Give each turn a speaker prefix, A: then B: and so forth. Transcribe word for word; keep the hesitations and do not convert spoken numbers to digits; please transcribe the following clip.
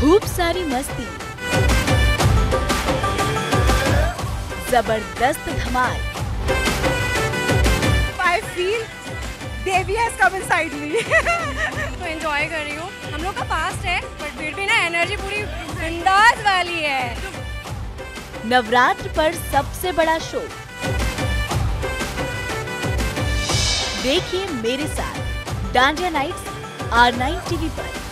A: खूब सारी मस्ती, जबरदस्त धमाल।
B: I feel Devi has come inside me.
C: तो एंजॉय कर रही हूँ। हम लोग का फास्ट है बट फिर भी ना एनर्जी पूरी बिंदास वाली है।
A: नवरात्र पर सबसे बड़ा शो देखिए मेरे साथ dandiya nights R nine TV पर।